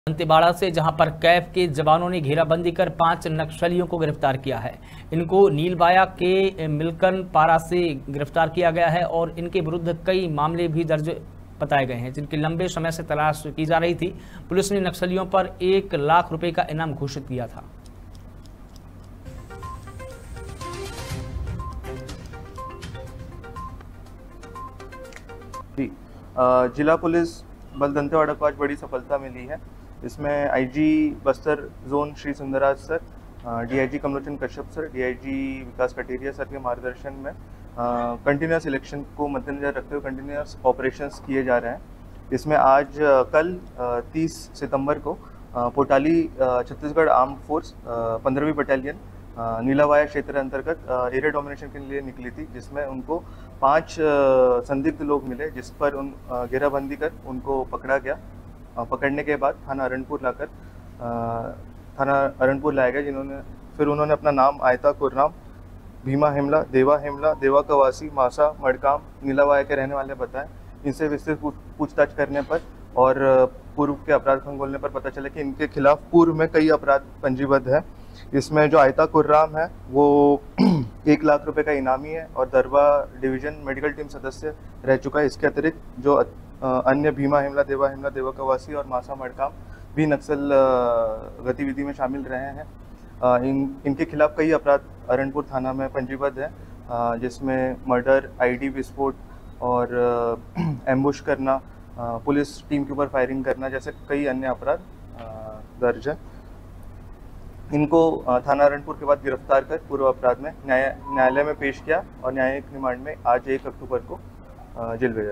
दंतेवाड़ा से, जहां पर कैफ के जवानों ने घेराबंदी कर 5 नक्सलियों को गिरफ्तार किया है। इनको नीलवाया के मिल्कन पारा से गिरफ्तार किया गया है और इनके विरुद्ध कई मामले भी दर्ज बताए गए हैं, जिनकी लंबे समय से तलाश की जा रही थी। पुलिस ने नक्सलियों पर 1 लाख रुपए का इनाम घोषित किया था। जिला पुलिस बल दंतेवाड़ा को आज बड़ी सफलता मिली है। इसमें IG Bastar zone Shri Sundarraj sir, DIG Kamlochan Kashyap sir, DIG Vikas Kateria sir के मार्गदर्शन में कंटिन्यूस इलेक्शन को मद्देनजर रखते हुए कंटिन्यूस ऑपरेशंस किए जा रहे हैं। इसमें आज कल 30 सितंबर को पोटाली छत्तीसगढ़ आर्म्ड फोर्स 15वीं बटालियन नीलावाया क्षेत्र अंतर्गत एरिया डोमिनेशन के लिए निकली थी, जिसमें उनको 5 संदिग्ध लोग मिले, जिस पर घेराबंदी कर उनको पकड़ा गया। पकड़ने के बाद थाना अरणपुर लाया गया, उन्होंने अपना नाम आयता कुर्राम, भीमा हेमला, देवा कवासी, मासा मड़काम, नीलावाया के रहने वाले बताए। इनसे विस्तृत पूछताछ करने पर और पूर्व के अपराध खंगोलने पर पता चला कि इनके खिलाफ पूर्व में कई अपराध पंजीबद्ध है। इसमें जो आयता कुर्राम है वो 1 लाख रुपए का इनामी है और दरबा डिवीजन मेडिकल टीम सदस्य रह चुका है। इसके अतिरिक्त जो अन्य भीमा हेमला, देवा कवासी और मासा मड़काम भी नक्सल गतिविधि में शामिल रहे हैं। इनके खिलाफ कई अपराध अरणपुर थाना में पंजीबद्ध है, जिसमें मर्डर, आईडी विस्फोट और एम्बुश करना, पुलिस टीम के ऊपर फायरिंग करना जैसे कई अन्य अपराध दर्ज है। इनको थाना अरणपुर के बाद गिरफ्तार कर पूर्व अपराध में न्यायालय में पेश किया और न्यायिक रिमांड में आज 1 अक्टूबर को जेल भेजा।